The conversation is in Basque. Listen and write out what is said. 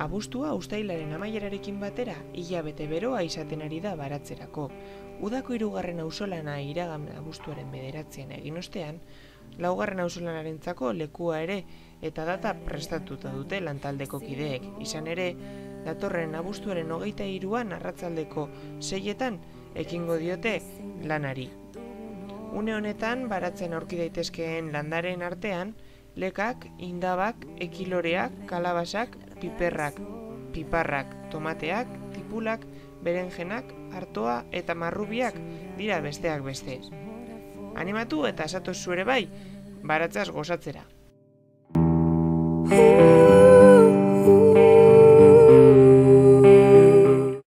Abuztua uztailaren amaierarekin batera hilabete beroa izaten ari da baratzerako. Udako 3. auzolana iragan abuztuaren 9 egin ostean, 4. auzolanarentzako lekua ere eta data prestatuta dute lantaldeko kideek. Izan ere, datorren abuztuaren 23an arratsaldeko 6etan ekingo diote lanari. Une honetan baratzen aurki daitezkeen landaren artean, lekak, indabak, ekiloreak, kalabasak, piperrak, piparrak, tomateak, tipulak, berenjenak, artoa eta marrubiak dira besteak beste. Animatu eta esatozu ere bai, baratzaz gozatzera.